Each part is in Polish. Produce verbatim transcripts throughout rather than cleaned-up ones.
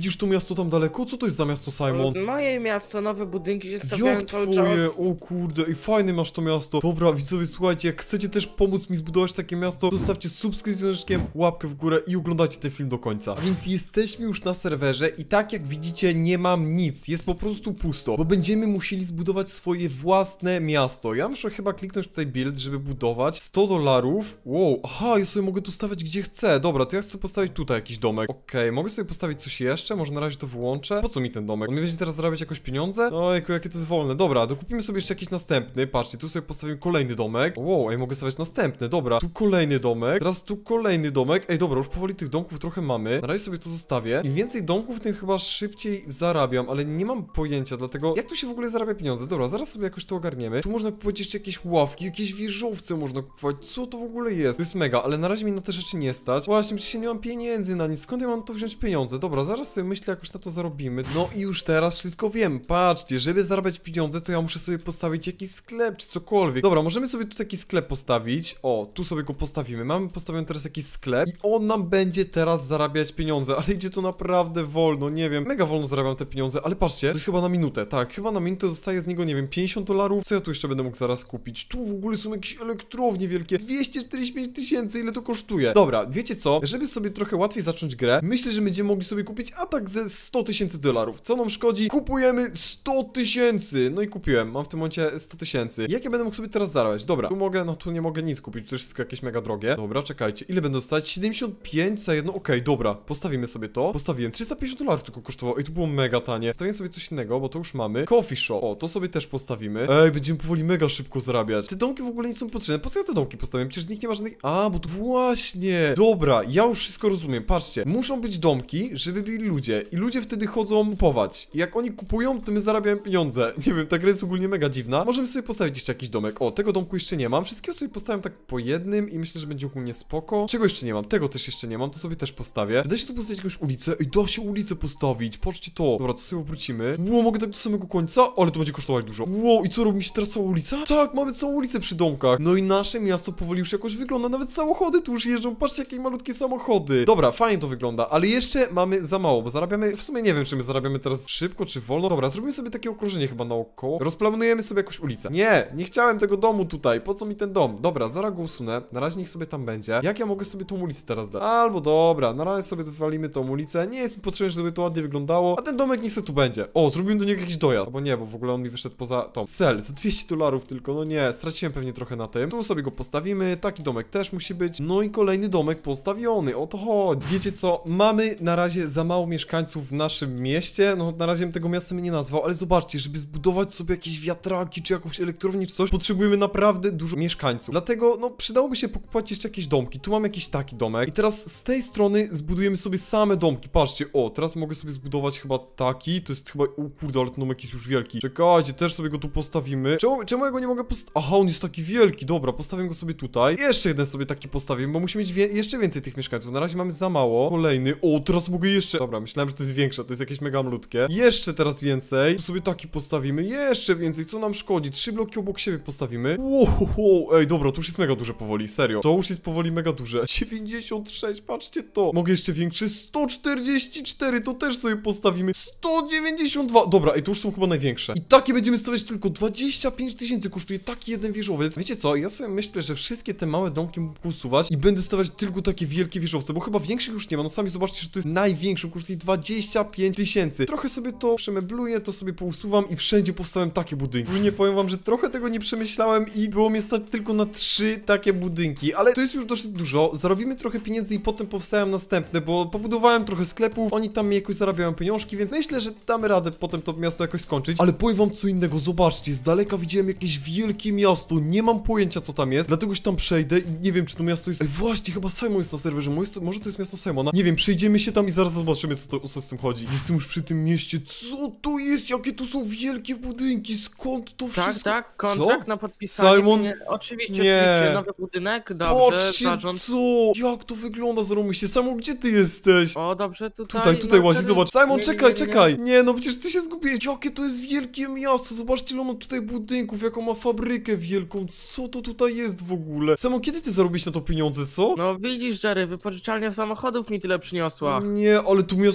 widzisz to miasto tam daleko? Co to jest za miasto, Simon? Moje miasto, nowe budynki się stawiają Jak cały twoje? czas. O kurde, i fajne masz to miasto. Dobra, widzowie, słuchajcie, jak chcecie też pomóc mi zbudować takie miasto, zostawcie subskrypcję z dzwoneczkiem, łapkę w górę i oglądajcie ten film do końca. A więc jesteśmy już na serwerze i tak jak widzicie, nie mam nic, jest po prostu pusto, bo będziemy musieli zbudować swoje własne miasto. Ja muszę chyba kliknąć tutaj build, żeby budować sto dolarów. Wow, aha, ja sobie mogę tu stawiać gdzie chcę. Dobra, to ja chcę postawić tutaj jakiś domek. Okej, okay, mogę sobie postawić coś jeszcze? Może na razie to wyłączę? Po co mi ten domek? On mi będzie teraz zarabiać jakoś pieniądze? Ojku, jakie to jest wolne. Dobra, dokupimy sobie jeszcze jakiś następny. Patrzcie, tu sobie postawimy kolejny domek. Wow, ej, mogę stawiać następny. Dobra, tu kolejny domek. Teraz tu kolejny domek. Ej, dobra, już powoli tych domków trochę mamy. Na razie sobie to zostawię. Im więcej domków, tym chyba szybciej zarabiam, ale nie mam pojęcia, dlatego jak tu się w ogóle zarabia pieniądze? Dobra, zaraz sobie jakoś to ogarniemy. Tu można kupować jeszcze jakieś ławki, jakieś wieżowce można kupować. Co to w ogóle jest? To jest mega, ale na razie mi na te rzeczy nie stać. Właśnie, przecież nie mam pieniędzy na nic. Skąd ja mam to wziąć pieniądze? Dobra, zaraz sobie myślę, jakoś na to zarobimy. No i już teraz wszystko wiem. Patrzcie, żeby zarabiać pieniądze, to ja muszę sobie postawić jakiś sklep, czy cokolwiek. Dobra, możemy sobie tu taki sklep postawić. O, tu sobie go postawimy. Mamy postawiony teraz jakiś sklep i on nam będzie teraz zarabiać pieniądze, ale idzie to naprawdę wolno, nie wiem. Mega wolno zarabiam te pieniądze, ale patrzcie, to jest chyba na minutę. Tak, chyba na minutę zostaje z niego, nie wiem, pięćdziesiąt dolarów. Co ja tu jeszcze będę mógł zaraz kupić? Tu w ogóle są jakieś elektrownie wielkie. dwieście czterdzieści pięć tysięcy, ile to kosztuje? Dobra, wiecie co? Żeby sobie trochę łatwiej zacząć grę, myślę, że będziemy mogli sobie kupić atak ze sto tysięcy dolarów. Co nam szkodzi? Kupujemy sto tysięcy. No i kupiłem. Mam w tym momencie sto tysięcy. Jak ja będę mógł sobie teraz zarabiać? Dobra, tu mogę, no tu nie mogę nic kupić, to jest wszystko jakieś mega drogie. Dobra, czekajcie. Ile będę dostać? siedemdziesiąt pięć za jedno. Okej, okay, dobra. Postawimy sobie to. Postawiłem. trzysta pięćdziesiąt dolarów tylko kosztowało. I to było mega tanie. Stawiłem sobie coś innego, bo to już mamy. Coffee shop. O, to sobie też postawimy. Ej, będziemy powoli mega szybko zarabiać. Te domki w ogóle nie są potrzebne. Po co ja te domki postawiłem? Przecież z nich nie ma żadnych... A, bo to właśnie. Dobra, ja już wszystko rozumiem. Patrzcie. Muszą być domki, żeby byli ludzie. I ludzie wtedy chodzą kupować. I jak oni kupują, to my zarabiamy pieniądze. Nie wiem, ta gra jest ogólnie mega dziwna. Możemy sobie postawić jeszcze jakiś domek. O, tego domku jeszcze nie mam. Wszystkiego sobie postawiam tak po jednym i myślę, że będzie ogólnie spoko. Czego jeszcze nie mam? Tego też jeszcze nie mam. To sobie też postawię. Da się tu postawić jakąś ulicę? Ej, da się ulicę postawić. Patrzcie to. Dobra, to sobie obrócimy. Ło, mogę tak do samego końca? Ale to będzie kosztować dużo. Ło, i co, robi mi się teraz cała ulica? Tak, mamy całą ulicę przy domkach. No i nasze miasto powoli już jakoś wygląda. Nawet samochody tu już jeżdżą. Patrzcie, jakie malutkie samochody. Dobra, fajnie to wygląda, ale jeszcze mamy za mało, bo zarabiamy, w sumie nie wiem, czy my zarabiamy teraz szybko, czy wolno. Dobra, zrobimy sobie takie okrążenie chyba naokoło. Rozplanujemy sobie jakąś ulicę. Nie, nie chciałem tego domu tutaj. Po co mi ten dom? Dobra, zaraz go usunę. Na razie niech sobie tam będzie. Jak ja mogę sobie tą ulicę teraz dać? Albo dobra, na razie sobie wywalimy tą ulicę. Nie jest mi potrzebne, żeby to ładnie wyglądało. A ten domek niech sobie tu będzie. O, zrobimy do niego jakiś dojazd. Albo nie, bo w ogóle on mi wyszedł poza tą. Sel, za dwieście dolarów tylko. No nie, straciłem pewnie trochę na tym. Tu sobie go postawimy. Taki domek też musi być. No i kolejny domek postawiony. O to chodzi. Wiecie co? Mamy na razie za mało mieszkańców w naszym mieście. No na razie bym tego miasta mnie nie nazwał, ale zobaczcie, żeby zbudować sobie jakieś wiatraki, czy jakąś elektrownię, czy coś, potrzebujemy naprawdę dużo mieszkańców. Dlatego, no, przydałoby się pokupować jeszcze jakieś domki. Tu mam jakiś taki domek. I teraz z tej strony zbudujemy sobie same domki. Patrzcie, o, teraz mogę sobie zbudować chyba taki. To jest chyba, o kurde, ale ten domek jest już wielki. Czekajcie, też sobie go tu postawimy. Czemu, czemu ja go nie mogę postawić? Aha, on jest taki wielki. Dobra, postawię go sobie tutaj. Jeszcze jeden sobie taki postawimy, bo musimy mieć wie jeszcze więcej tych mieszkańców. Na razie mamy za mało. Kolejny. O, teraz mogę jeszcze... Dobra, myślałem, że to jest większe. To jest jakieś mega malutkie. Jeszcze teraz więcej. Tu sobie taki postawimy. Jeszcze więcej. Co nam szkodzi? Trzy bloki obok siebie postawimy. Wow, wow. Ej, dobra, to już jest mega duże powoli. Serio. To już jest powoli mega duże. dziewięćdziesiąt sześć, patrzcie to. Mogę jeszcze większy. sto czterdzieści cztery. To też sobie postawimy. sto dziewięćdziesiąt dwa. Dobra, ej, to już są chyba największe. I takie będziemy stawiać tylko dwadzieścia pięć tysięcy kosztuje taki jeden wieżowiec. Wiecie co? Ja sobie myślę, że wszystkie te małe domki mógł usuwać i będę stawiać tylko takie wielkie wieżowce, bo chyba większych już nie ma. No sami zobaczcie, że to jest największy, kosztuje dwadzieścia pięć tysięcy. Trochę sobie to przemebluję, to sobie pousuwam i wszędzie powstawiam takie budynki. I nie powiem wam, że trochę tego nie przemyślałem i było mnie stać tylko na trzy takie budynki, ale to jest już dosyć dużo. Zarobimy trochę pieniędzy i potem powstają następne, bo pobudowałem trochę sklepów, oni tam mi jakoś zarabiają pieniążki, więc myślę, że damy radę potem to miasto jakoś skończyć. Ale powiem wam co innego, zobaczcie, z daleka widziałem jakieś wielkie miasto, nie mam pojęcia co tam jest, dlatego się tam przejdę i nie wiem czy to miasto jest... Ej, właśnie, chyba Simon jest na serwerze, może to jest miasto Simona? Nie wiem, przejdziemy się tam i zaraz zobaczymy co, to, o co z tym chodzi. Jestem już przy tym mieście, co tu jest? Jakie tu są wielkie budynki, skąd to wszystko? Tak, tak, kontrakt co? Na podpisanie. Simon? Nie, oczywiście, nie. oczywiście, nowy budynek, dobrze, Patrzcie, zarząd... co? Jak to wygląda, zarąbiście? Simon, gdzie ty jesteś? O, dobrze, tutaj... Tutaj, tutaj no, łazi, ten... zobacz. Simon, nie, czekaj, nie, nie, nie. czekaj. Nie, no przecież ty się zgubiłeś. Jakie to jest wielkie miasto, zobaczcie ile ma tutaj budynków, jaką ma fabrykę wielką. Co to tutaj jest w ogóle? Simon, kiedy ty zarobisz na to pieniądze, co? No widzisz, Jerry, wypożyczalnia samochodów mi tyle przyniosła. Nie, ale tu miasto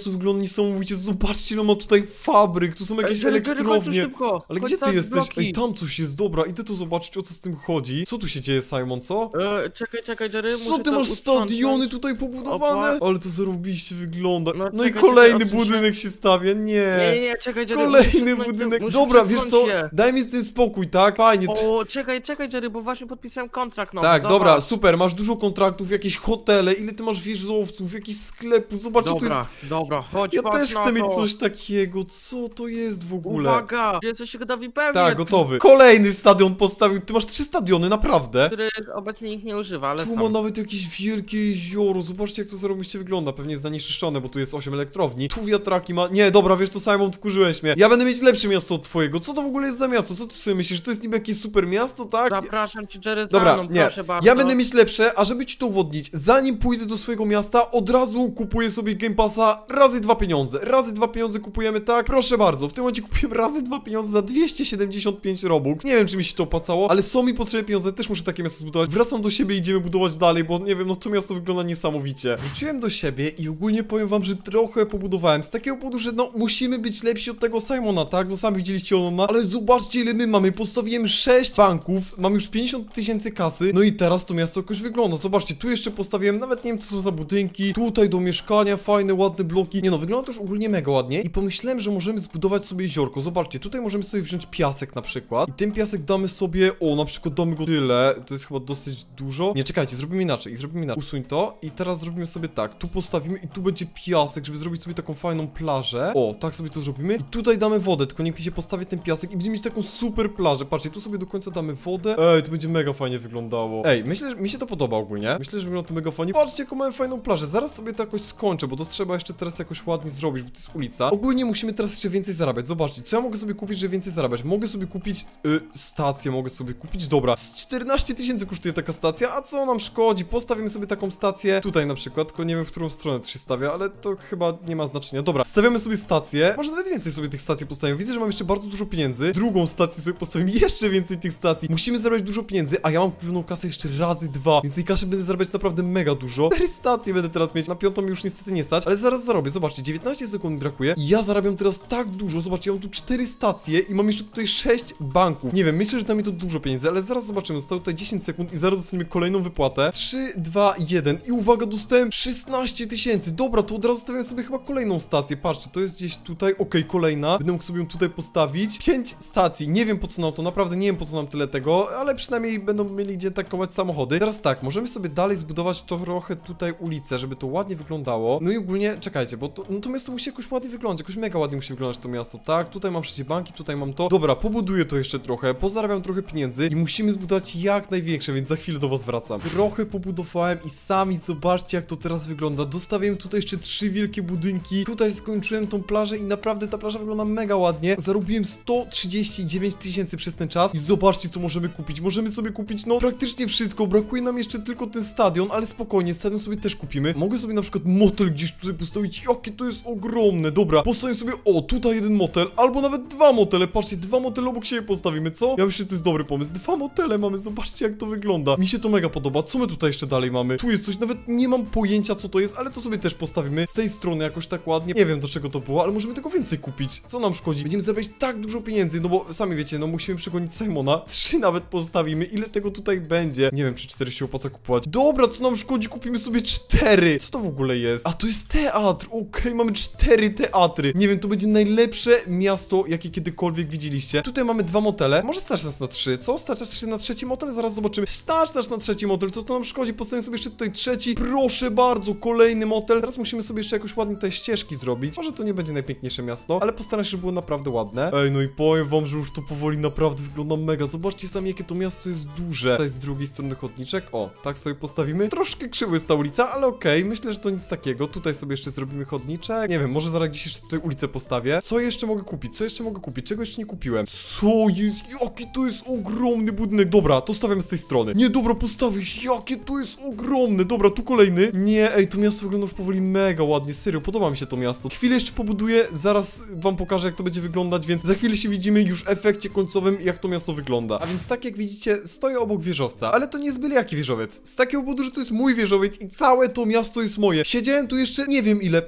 miasto wygląda niesamowicie. Zobaczcie, no ma tutaj fabryk, tu są jakieś Jerry, Jerry, chodź tu elektrownie. szybko. Ale Chodź gdzie ty za jesteś? bloki. Ej, tam coś jest, dobra, idę tu zobaczyć, o co z tym chodzi. Co tu się dzieje, Simon, co? E, czekaj, czekaj, Jerry, Co muszę ty to masz uprzątnąć. stadiony tutaj pobudowane? Opa. Ale to zarobiście wygląda. No, No i czekaj, kolejny czekaj, odsuń się. budynek się stawia, Nie, nie, nie, czekaj, Jerry, muszę Kolejny przesunąć to- budynek. muszę Dobra, wiesz przesunąć co? się. Daj mi z tym spokój, tak? Fajnie. O, czekaj, czekaj, Jerry, bo właśnie podpisałem kontrakt nowy, Tak, zobacz. dobra, super, masz dużo kontraktów, jakieś hotele, ile ty masz wieżowców, jakieś sklepy, zobacz, tu Dobra, jest... dobra, chodź, Ja patrz też na chcę mieć to. coś takiego, co to jest w ogóle? Uwaga, jesteś gotowi pewnie. Tak, gotowy. Kolejny stadion postawił, ty masz trzy stadiony, naprawdę? Których obecnie nikt nie używa, ale Tu są. ma nawet jakieś wielkie jezioro, zobaczcie jak to zarobiście wygląda, pewnie jest zanieczyszczone, bo tu jest osiem elektrowni. Tu wiatraki ma... Nie, dobra, wiesz co, Simon, wkurzyłeś mnie. Ja będę mieć lepsze miasto od twojego, co to w ogóle jest za miasto? Co ty sobie myślisz, że to jest niby jakieś super miasto, tak? Zapraszam cię, Jerry, za Dobra, mną, nie, proszę bardzo. ja będę mieć lepsze, a żeby ci to udowodnić, zanim pójdę do swojego miasta, od razu kupuję sobie Game Passa razy dwa pieniądze. Razy dwa pieniądze kupujemy, tak? Proszę bardzo, w tym momencie kupiłem razy dwa pieniądze za dwieście siedemdziesiąt pięć Robux. Nie wiem, czy mi się to opłacało, ale są mi potrzebne pieniądze, też muszę takie miasto zbudować. Wracam do siebie i idziemy budować dalej, bo nie wiem, no to miasto wygląda niesamowicie. Wróciłem do siebie i ogólnie powiem wam, że trochę pobudowałem z takiego powodu, że no musimy być lepsi od tego Simona, tak? No sami widzieliście on ma, ale zobaczcie ile my mamy. Postawiłem sześć banków, mam już pięćdziesiąt tysięcy kasy, no i teraz to miasto jakoś wygląda. Zobaczcie, tu jeszcze postawiłem, nawet nie wiem co są za budynki, tutaj do mieszkania, fajne, ładne bloki. Nie no, wygląda to już ogólnie mega ładnie i pomyślałem, że możemy zbudować sobie jeziorko. Zobaczcie, tutaj możemy sobie wziąć piasek na przykład i ten piasek damy sobie, o, na przykład damy go tyle, to jest chyba dosyć dużo. Nie, czekajcie, zrobimy inaczej, zrobimy inaczej. Usuń to i teraz zrobimy sobie tak, tu postawimy i tu będzie piasek, żeby zrobić sobie taką fajną plażę. O, tak sobie to zrobimy i tutaj damy wodę, tylko niech mi się postawi ten piasek i będziemy mieć taką super plażę. Patrzcie, tu sobie do końca damy wodę. Ej, to będzie mega fajnie wyglądało. Ej, myślę, że mi się to podoba ogólnie. Myślę, że wygląda to mega fajnie. Patrzcie, jaką mamy fajną plażę. Zaraz sobie to jakoś skończę, bo to trzeba jeszcze teraz jakoś ładnie zrobić, bo to jest ulica. Ogólnie musimy teraz jeszcze więcej zarabiać. Zobaczcie, co ja mogę sobie kupić, żeby więcej zarabiać? Mogę sobie kupić y, stację, mogę sobie kupić. Dobra, z czternaście tysięcy kosztuje taka stacja, a co nam szkodzi? Postawimy sobie taką stację tutaj na przykład, tylko nie wiem, w którą stronę to się stawia, ale to chyba nie ma znaczenia. Dobra, stawiamy sobie stację. Może nawet więcej sobie tych stacji postawimy. Widzę, że mam jeszcze bardzo dużo pieniędzy. Drugą stację sobie postawimy, jeszcze więcej tych stacji. Musimy zarabiać dużo pieniędzy, a ja mam kupioną kasę jeszcze razy dwa, więc tej kaszy będę zarabiać naprawdę mega dużo. Cztery stacje będę teraz mieć, na piątą mi już niestety nie stać, ale zaraz zarobię. Zobaczcie, dziewiętnaście sekund mi brakuje i ja zarabiam teraz tak dużo. Zobaczcie, ja mam tu cztery stacje i mam jeszcze tutaj sześć banków. Nie wiem, myślę, że da mi to dużo pieniędzy, ale zaraz zobaczymy. Zostało tutaj dziesięć sekund i zaraz dostaniemy kolejną wypłatę. trzy, dwa, jeden i uwaga, dostałem szesnaście tysięcy. Dobra, to od razu stawiam sobie chyba kolejną stację. Patrzcie, to jest gdzieś tutaj, okej, okay, kolejna. Będę mógł sobie ją tutaj postawić. pięć stacji, nie wiem po co nam to, naprawdę nie wiem po co nam tyle tego, ale przynajmniej będą mieli gdzie tankować samochody. Teraz tak, możemy sobie dalej zbudować trochę tutaj ulicę, żeby to ładnie wyglądało. No i ogólnie, czekajcie, bo to, no to miasto musi jakoś ładnie wyglądać, jakoś mega ładnie musi wyglądać to miasto, tak? Tutaj mam wszystkie banki, tutaj mam to. Dobra, pobuduję to jeszcze trochę, pozarabiam trochę pieniędzy i musimy zbudować jak największe, więc za chwilę do was wracam. Trochę pobudowałem i sami zobaczcie jak to teraz wygląda. Dostawiłem tutaj jeszcze trzy wielkie budynki, tutaj skończyłem tą plażę i naprawdę ta plaża wygląda mega ładnie. Zarobiłem sto trzydzieści dziewięć tysięcy przez ten czas i zobaczcie co możemy kupić. Możemy sobie kupić, no praktycznie wszystko, brakuje nam jeszcze tylko ten stadion, ale spokojnie, stadion sobie też kupimy. Mogę sobie na przykład motel gdzieś tutaj postawić, jakie to jest ogromne. Dobra, postawię sobie, o, tutaj jeden motel, albo nawet dwa motele, patrzcie, dwa motele obok siebie postawimy, co? Ja myślę, że to jest dobry pomysł, dwa motele mamy, zobaczcie jak to wygląda. Mi się to mega podoba, co my tutaj jeszcze dalej mamy? Tu jest coś, nawet nie mam pojęcia co to jest, ale to sobie też postawimy z tej strony jakoś tak ładnie. Nie wiem do czego to było, ale możemy tego więcej kupić. Co nam szkodzi? Będziemy zarabiać tak dużo pieniędzy, no bo sami wiecie, no musimy przegonić Simona. Trzy nawet postawimy, ile tego tutaj będzie? Nie wiem, czy cztery się opłaca kupować. Dobra, co nam szkodzi? Kupimy sobie cztery. Co to w ogóle jest? A to jest teatr, okej, okay, mamy cztery teatry. Nie wiem, to będzie najlepsze miasto, jakie kiedykolwiek widzieliście. Tutaj mamy dwa motele, może stać nas na trzy, co? Stać nas na trzeci motel? Zaraz zobaczymy. Stać nas na trzeci motel, co to nam szkodzi? Postawimy sobie jeszcze tutaj trzeci, proszę bardzo, kolejny motel. Teraz musimy sobie jeszcze jakoś ładnie te ścieżki zrobić. Może to nie będzie najpiękniejsze miasto, ale postaram się, żeby było naprawdę ładne. Ej, no i powiem wam, że już to powoli naprawdę wygląda mega. Zobaczcie sami, jakie to miasto jest duże. Tutaj z drugiej strony chodniczek, o, tak sobie postawimy. Troszkę krzywo jest ta ulica, ale okej, okay. Myślę, że to nic takiego. Tutaj sobie jeszcze zrobimy chodniczek. Nie wiem, może zaraz gdzieś jeszcze tutaj ulicę postawię. Co jeszcze mogę kupić? Co jeszcze mogę kupić? Czego jeszcze nie kupiłem? Co jest? Jaki to jest ogromny budynek. Dobra, to stawiam z tej strony. Nie, dobra, postawić. Jakie to jest ogromne. Dobra, tu kolejny. Nie, ej, to miasto wygląda już powoli mega ładnie. Serio, podoba mi się to miasto. Chwilę jeszcze pobuduję, zaraz wam pokażę, jak to będzie wyglądać, więc za chwilę się widzimy już w efekcie końcowym, jak to miasto wygląda. A więc tak jak widzicie, stoję obok wieżowca, ale to nie jest byle jaki wieżowiec. Z takiego powodu, że to jest mój wieżowiec i całe to miasto jest moje. Siedziałem tu jeszcze nie wiem ile,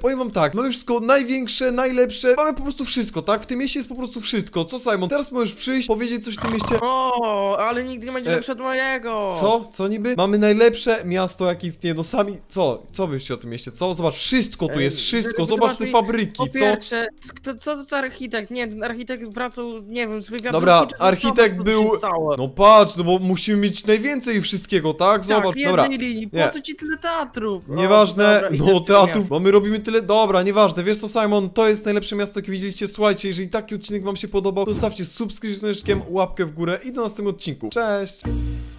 powiem wam tak, mamy wszystko największe, najlepsze, mamy po prostu wszystko, tak? W tym mieście jest po prostu wszystko. Co, Simon? Teraz możesz przyjść, powiedzieć coś w tym mieście. O, ale nigdy nie będzie E, lepszy od mojego. Co? Co niby? Mamy najlepsze miasto, jakie istnieje. No sami, co? Co byście o tym mieście? Co? Zobacz, wszystko tu jest, Ej, wszystko. Jerry, Zobacz te wytłumacz mi, fabryki, Po co? pierwsze, kto, co to za architekt? Nie, ten architekt wracał, nie wiem, z wywiadu. Dobra, architekt był... No, No patrz, no bo musimy mieć najwięcej wszystkiego, tak? Zobacz, tak, dobra. jednej linii. Po Nie. co ci tyle teatrów? O, Nieważne, dobra, idę no z tego teatrów, miasta. bo my robimy tyle, dobra, nieważne, wiesz co, Simon, to jest najlepsze miasto, jakie widzieliście, słuchajcie, jeżeli taki odcinek wam się podobał, to zostawcie subskrypcję z dzwoneczkiem, łapkę w górę i do następnego odcinku, cześć!